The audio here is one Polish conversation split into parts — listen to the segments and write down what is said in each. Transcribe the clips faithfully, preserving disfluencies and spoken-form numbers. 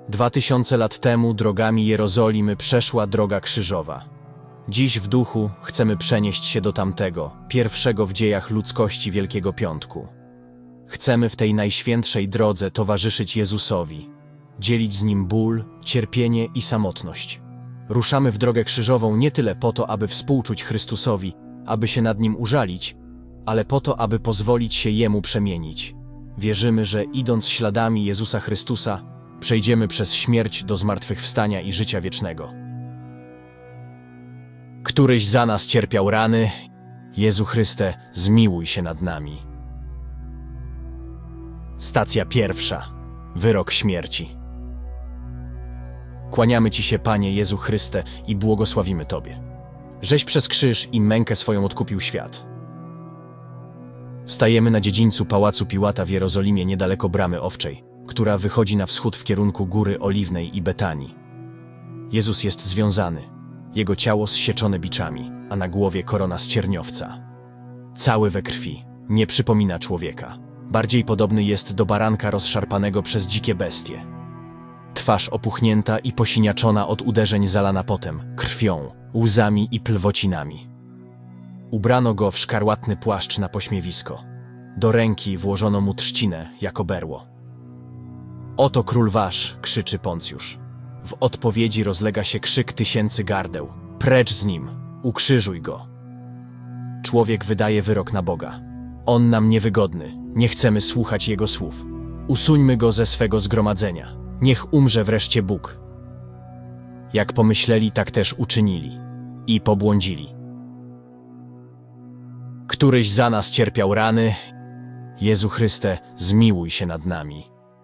Dwa tysiące lat temu drogami Jerozolimy przeszła droga krzyżowa. Dziś w duchu chcemy przenieść się do tamtego, pierwszego w dziejach ludzkości Wielkiego Piątku. Chcemy w tej najświętszej drodze towarzyszyć Jezusowi, dzielić z Nim ból, cierpienie i samotność. Ruszamy w drogę krzyżową nie tyle po to, aby współczuć Chrystusowi, aby się nad Nim użalić, ale po to, aby pozwolić się Jemu przemienić. Wierzymy, że idąc śladami Jezusa Chrystusa, przejdziemy przez śmierć do zmartwychwstania i życia wiecznego. Któryś za nas cierpiał rany, Jezu Chryste, zmiłuj się nad nami. Stacja pierwsza. Wyrok śmierci. Kłaniamy Ci się, Panie Jezu Chryste, i błogosławimy Tobie. Żeś przez krzyż i mękę swoją odkupił świat. Stajemy na dziedzińcu Pałacu Piłata w Jerozolimie niedaleko Bramy Owczej, która wychodzi na wschód w kierunku Góry Oliwnej i Betanii. Jezus jest związany, Jego ciało zsieczone biczami, a na głowie korona z cierniowca. Cały we krwi, nie przypomina człowieka. Bardziej podobny jest do baranka rozszarpanego przez dzikie bestie. Twarz opuchnięta i posiniaczona od uderzeń zalana potem, krwią, łzami i plwocinami. Ubrano go w szkarłatny płaszcz na pośmiewisko. Do ręki włożono mu trzcinę jako berło. Oto król wasz, krzyczy Poncjusz. W odpowiedzi rozlega się krzyk tysięcy gardeł. Precz z nim, ukrzyżuj go. Człowiek wydaje wyrok na Boga. On nam niewygodny, nie chcemy słuchać jego słów. Usuńmy go ze swego zgromadzenia. Niech umrze wreszcie Bóg. Jak pomyśleli, tak też uczynili. I pobłądzili. Któryś za nas cierpiał rany, Jezu Chryste, zmiłuj się nad nami.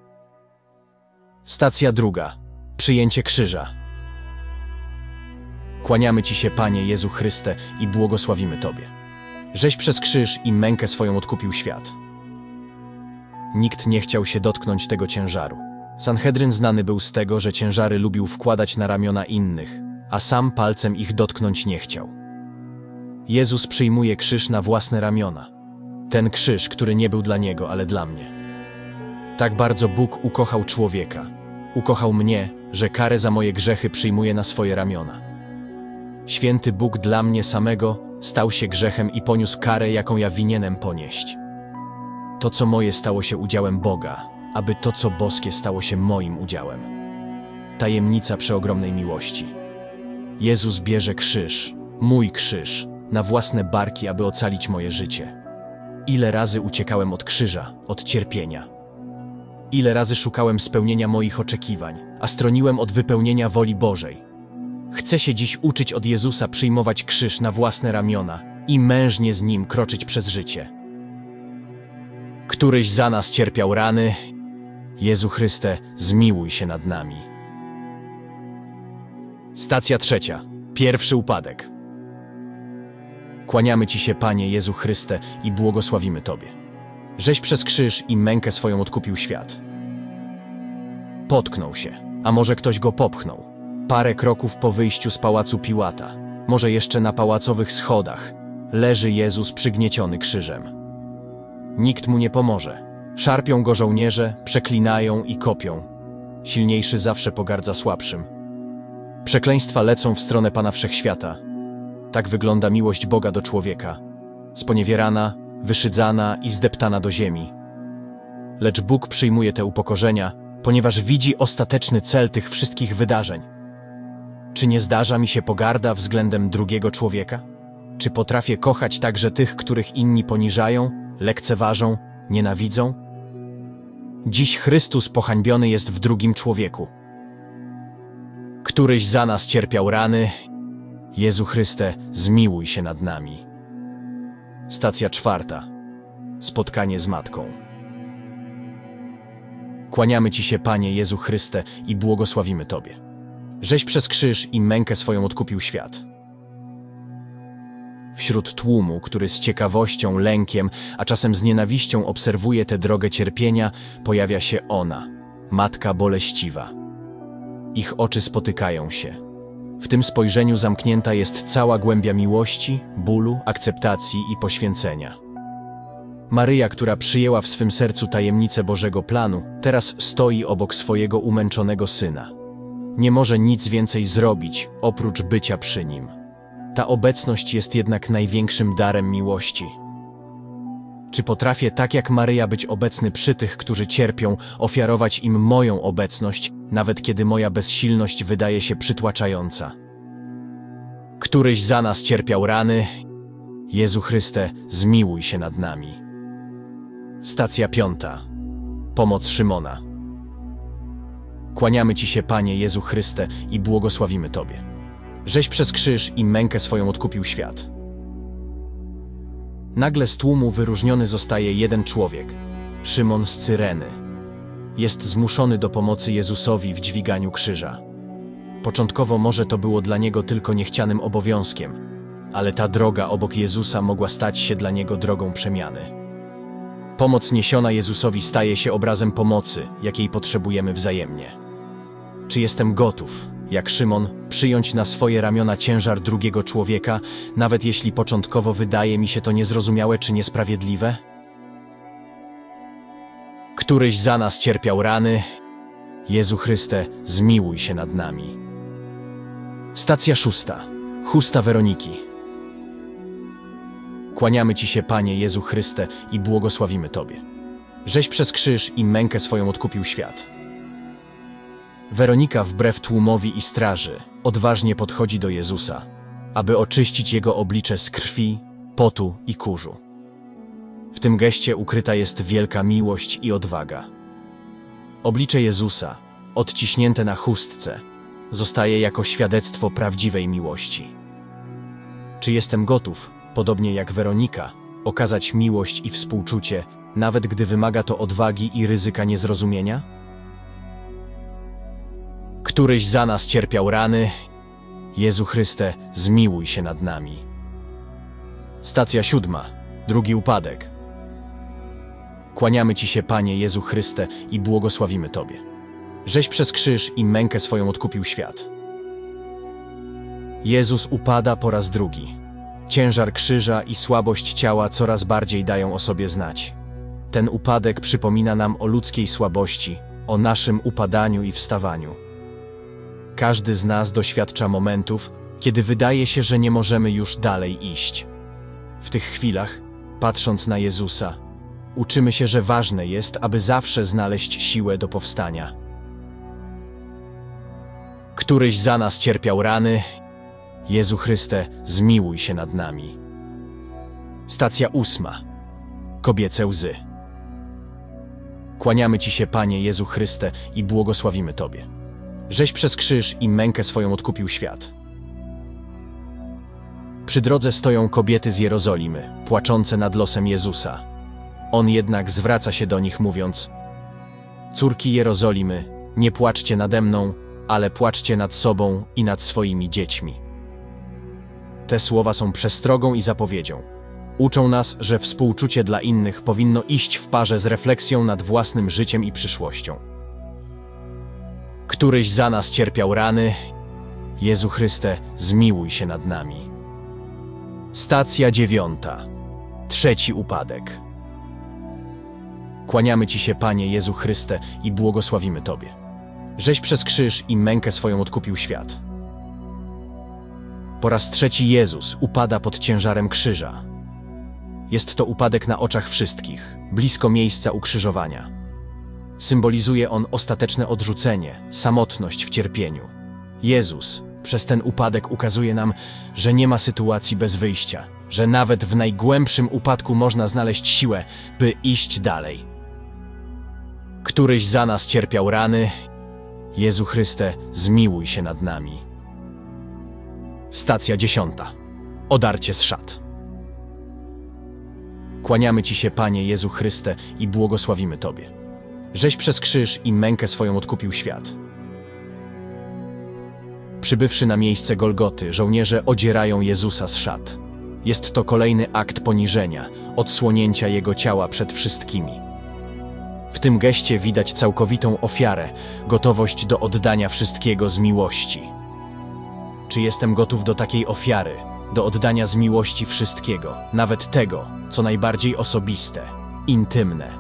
Stacja druga. Przyjęcie krzyża. Kłaniamy Ci się, Panie Jezu Chryste, i błogosławimy Tobie. Żeś przez krzyż i mękę swoją odkupił świat. Nikt nie chciał się dotknąć tego ciężaru. Sanhedryn znany był z tego, że ciężary lubił wkładać na ramiona innych, a sam palcem ich dotknąć nie chciał. Jezus przyjmuje krzyż na własne ramiona. Ten krzyż, który nie był dla Niego, ale dla mnie. Tak bardzo Bóg ukochał człowieka. Ukochał mnie, że karę za moje grzechy przyjmuje na swoje ramiona. Święty Bóg dla mnie samego stał się grzechem i poniósł karę, jaką ja winienem ponieść. To, co moje, stało się udziałem Boga, aby to, co boskie, stało się moim udziałem. Tajemnica przeogromnej miłości. Jezus bierze krzyż, mój krzyż, na własne barki, aby ocalić moje życie. Ile razy uciekałem od krzyża, od cierpienia. Ile razy szukałem spełnienia moich oczekiwań, a stroniłem od wypełnienia woli Bożej. Chcę się dziś uczyć od Jezusa przyjmować krzyż na własne ramiona i mężnie z Nim kroczyć przez życie. Któryś za nas cierpiał rany, Jezu Chryste, zmiłuj się nad nami. Stacja trzecia. Pierwszy upadek. Kłaniamy Ci się, Panie Jezu Chryste, i błogosławimy Tobie. Żeś przez krzyż i mękę swoją odkupił świat. Potknął się, a może ktoś go popchnął. Parę kroków po wyjściu z Pałacu Piłata, może jeszcze na pałacowych schodach, leży Jezus przygnieciony krzyżem. Nikt mu nie pomoże. Szarpią go żołnierze, przeklinają i kopią. Silniejszy zawsze pogardza słabszym. Przekleństwa lecą w stronę Pana Wszechświata. Tak wygląda miłość Boga do człowieka. Sponiewierana, wyszydzana i zdeptana do ziemi. Lecz Bóg przyjmuje te upokorzenia, ponieważ widzi ostateczny cel tych wszystkich wydarzeń. Czy nie zdarza mi się pogarda względem drugiego człowieka? Czy potrafię kochać także tych, których inni poniżają, lekceważą, nienawidzą? Dziś Chrystus pohańbiony jest w drugim człowieku. Któryś za nas cierpiał rany, Jezu Chryste, zmiłuj się nad nami. Stacja czwarta. Spotkanie z Matką. Kłaniamy Ci się, Panie Jezu Chryste, i błogosławimy Tobie. Żeś przez krzyż i mękę swoją odkupił świat. Wśród tłumu, który z ciekawością, lękiem, a czasem z nienawiścią obserwuje tę drogę cierpienia, pojawia się ona, Matka Boleściwa. Ich oczy spotykają się. W tym spojrzeniu zamknięta jest cała głębia miłości, bólu, akceptacji i poświęcenia. Maryja, która przyjęła w swym sercu tajemnicę Bożego planu, teraz stoi obok swojego umęczonego Syna. Nie może nic więcej zrobić, oprócz bycia przy Nim. Ta obecność jest jednak największym darem miłości. Czy potrafię tak jak Maryja być obecny przy tych, którzy cierpią, ofiarować im moją obecność, nawet kiedy moja bezsilność wydaje się przytłaczająca? Któryś za nas cierpiał rany. Jezu Chryste, zmiłuj się nad nami. Stacja piąta. Pomoc Szymona. Kłaniamy Ci się, Panie Jezu Chryste, i błogosławimy Tobie, żeś przez krzyż i mękę swoją odkupił świat. Nagle z tłumu wyróżniony zostaje jeden człowiek, Szymon z Cyreny. Jest zmuszony do pomocy Jezusowi w dźwiganiu krzyża. Początkowo może to było dla niego tylko niechcianym obowiązkiem, ale ta droga obok Jezusa mogła stać się dla niego drogą przemiany. Pomoc niesiona Jezusowi staje się obrazem pomocy, jakiej potrzebujemy wzajemnie. Czy jestem gotów, jak Szymon, przyjąć na swoje ramiona ciężar drugiego człowieka, nawet jeśli początkowo wydaje mi się to niezrozumiałe czy niesprawiedliwe? Któryś za nas cierpiał rany. Jezu Chryste, zmiłuj się nad nami. Stacja szósta. Chusta Weroniki. Kłaniamy Ci się, Panie Jezu Chryste, i błogosławimy Tobie, żeś przez krzyż i mękę swoją odkupił świat. Weronika wbrew tłumowi i straży odważnie podchodzi do Jezusa, aby oczyścić Jego oblicze z krwi, potu i kurzu. W tym geście ukryta jest wielka miłość i odwaga. Oblicze Jezusa, odciśnięte na chustce, zostaje jako świadectwo prawdziwej miłości. Czy jestem gotów, podobnie jak Weronika, okazać miłość i współczucie, nawet gdy wymaga to odwagi i ryzyka niezrozumienia? Któryś za nas cierpiał rany. Jezu Chryste, zmiłuj się nad nami. Stacja siódma. Drugi upadek. Kłaniamy Ci się, Panie Jezu Chryste, i błogosławimy Tobie, żeś przez krzyż i mękę swoją odkupił świat. Jezus upada po raz drugi. Ciężar krzyża i słabość ciała coraz bardziej dają o sobie znać. Ten upadek przypomina nam o ludzkiej słabości, o naszym upadaniu i wstawaniu. Każdy z nas doświadcza momentów, kiedy wydaje się, że nie możemy już dalej iść. W tych chwilach, patrząc na Jezusa, uczymy się, że ważne jest, aby zawsze znaleźć siłę do powstania. Któryś za nas cierpiał rany. Jezu Chryste, zmiłuj się nad nami. Stacja ósma. Kobiece łzy. Kłaniamy Ci się, Panie Jezu Chryste, i błogosławimy Tobie, żeś przez krzyż i mękę swoją odkupił świat. Przy drodze stoją kobiety z Jerozolimy, płaczące nad losem Jezusa. On jednak zwraca się do nich, mówiąc: Córki Jerozolimy, nie płaczcie nade mną, ale płaczcie nad sobą i nad swoimi dziećmi. Te słowa są przestrogą i zapowiedzią. Uczą nas, że współczucie dla innych powinno iść w parze z refleksją nad własnym życiem i przyszłością. Któryś za nas cierpiał rany. Jezu Chryste, zmiłuj się nad nami. Stacja dziewiąta. Trzeci upadek. Kłaniamy Ci się, Panie Jezu Chryste, i błogosławimy Tobie, żeś przez krzyż i mękę swoją odkupił świat. Po raz trzeci Jezus upada pod ciężarem krzyża. Jest to upadek na oczach wszystkich, blisko miejsca ukrzyżowania. Symbolizuje on ostateczne odrzucenie, samotność w cierpieniu. Jezus przez ten upadek ukazuje nam, że nie ma sytuacji bez wyjścia, że nawet w najgłębszym upadku można znaleźć siłę, by iść dalej. Któryś za nas cierpiał rany. Jezu Chryste, zmiłuj się nad nami. Stacja dziesiąta. Odarcie z szat. Kłaniamy Ci się, Panie Jezu Chryste, i błogosławimy Tobie, żeś przez krzyż i mękę swoją odkupił świat. Przybywszy na miejsce Golgoty, żołnierze odzierają Jezusa z szat. Jest to kolejny akt poniżenia, odsłonięcia Jego ciała przed wszystkimi. W tym geście widać całkowitą ofiarę, gotowość do oddania wszystkiego z miłości. Czy jestem gotów do takiej ofiary, do oddania z miłości wszystkiego, nawet tego, co najbardziej osobiste, intymne.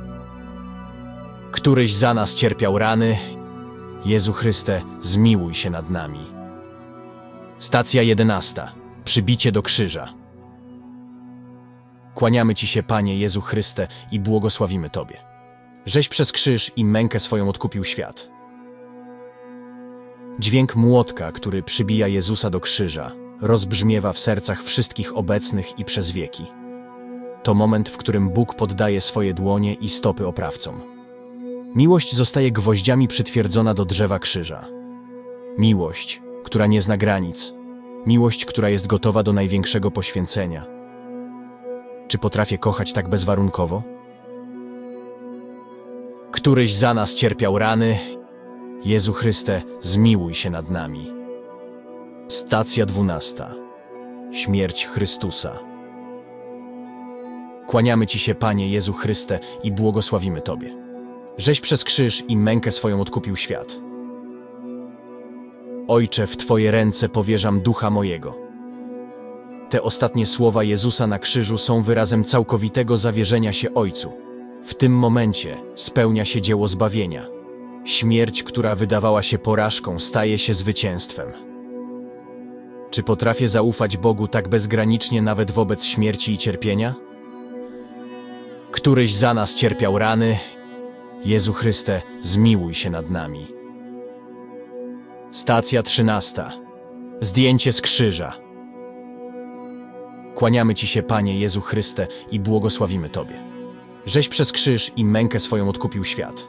Któryś za nas cierpiał rany, Jezu Chryste, zmiłuj się nad nami. Stacja jedenasta. Przybicie do krzyża. Kłaniamy Ci się, Panie Jezu Chryste, i błogosławimy Tobie. Żeś przez krzyż i mękę swoją odkupił świat. Dźwięk młotka, który przybija Jezusa do krzyża, rozbrzmiewa w sercach wszystkich obecnych i przez wieki. To moment, w którym Bóg poddaje swoje dłonie i stopy oprawcom. Miłość zostaje gwoździami przytwierdzona do drzewa krzyża. Miłość, która nie zna granic. Miłość, która jest gotowa do największego poświęcenia. Czy potrafię kochać tak bezwarunkowo? Któryś za nas cierpiał rany, Jezu Chryste, zmiłuj się nad nami. Stacja dwunasta. Śmierć Chrystusa. Kłaniamy Ci się, Panie Jezu Chryste, i błogosławimy Tobie. Żeś przez krzyż i mękę swoją odkupił świat. Ojcze, w Twoje ręce powierzam ducha mojego. Te ostatnie słowa Jezusa na krzyżu są wyrazem całkowitego zawierzenia się Ojcu. W tym momencie spełnia się dzieło zbawienia. Śmierć, która wydawała się porażką, staje się zwycięstwem. Czy potrafię zaufać Bogu tak bezgranicznie nawet wobec śmierci i cierpienia? Któryś za nas cierpiał rany, Jezu Chryste, zmiłuj się nad nami. Stacja trzynasta. Zdjęcie z krzyża. Kłaniamy Ci się, Panie Jezu Chryste, i błogosławimy Tobie. Żeś przez krzyż i mękę swoją odkupił świat.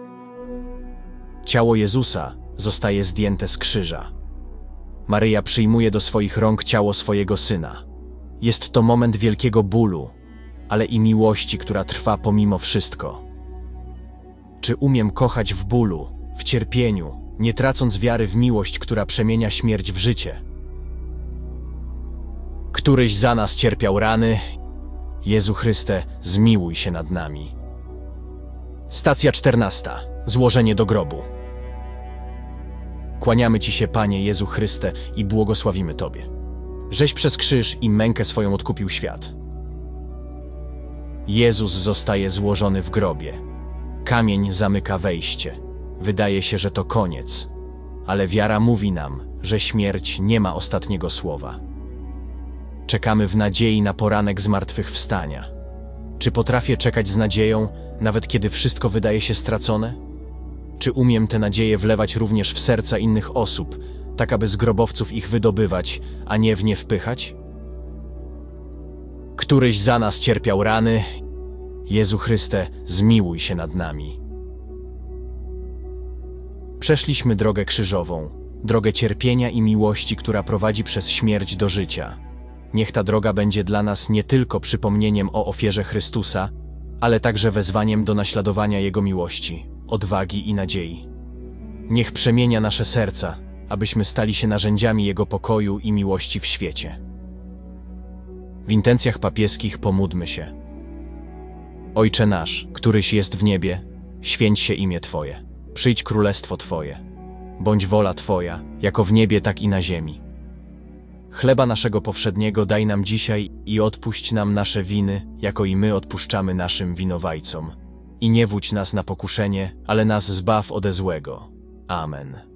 Ciało Jezusa zostaje zdjęte z krzyża. Maryja przyjmuje do swoich rąk ciało swojego Syna. Jest to moment wielkiego bólu, ale i miłości, która trwa pomimo wszystko. Czy umiem kochać w bólu, w cierpieniu, nie tracąc wiary w miłość, która przemienia śmierć w życie? Któryś za nas cierpiał rany, Jezu Chryste, zmiłuj się nad nami. Stacja czternasta. Złożenie do grobu. Kłaniamy Ci się, Panie Jezu Chryste, i błogosławimy Tobie. Żeś przez krzyż i mękę swoją odkupił świat. Jezus zostaje złożony w grobie. Kamień zamyka wejście. Wydaje się, że to koniec. Ale wiara mówi nam, że śmierć nie ma ostatniego słowa. Czekamy w nadziei na poranek zmartwychwstania. Czy potrafię czekać z nadzieją, nawet kiedy wszystko wydaje się stracone? Czy umiem tę nadzieję wlewać również w serca innych osób, tak aby z grobowców ich wydobywać, a nie w nie wpychać? Któryś za nas cierpiał rany, Jezu Chryste, zmiłuj się nad nami. Przeszliśmy drogę krzyżową, drogę cierpienia i miłości, która prowadzi przez śmierć do życia. Niech ta droga będzie dla nas nie tylko przypomnieniem o ofierze Chrystusa, ale także wezwaniem do naśladowania Jego miłości, odwagi i nadziei. Niech przemienia nasze serca, abyśmy stali się narzędziami Jego pokoju i miłości w świecie. W intencjach papieskich pomódlmy się. Ojcze nasz, któryś jest w niebie, święć się imię Twoje. Przyjdź królestwo Twoje. Bądź wola Twoja, jako w niebie, tak i na ziemi. Chleba naszego powszedniego daj nam dzisiaj i odpuść nam nasze winy, jako i my odpuszczamy naszym winowajcom. I nie wódź nas na pokuszenie, ale nas zbaw ode złego. Amen.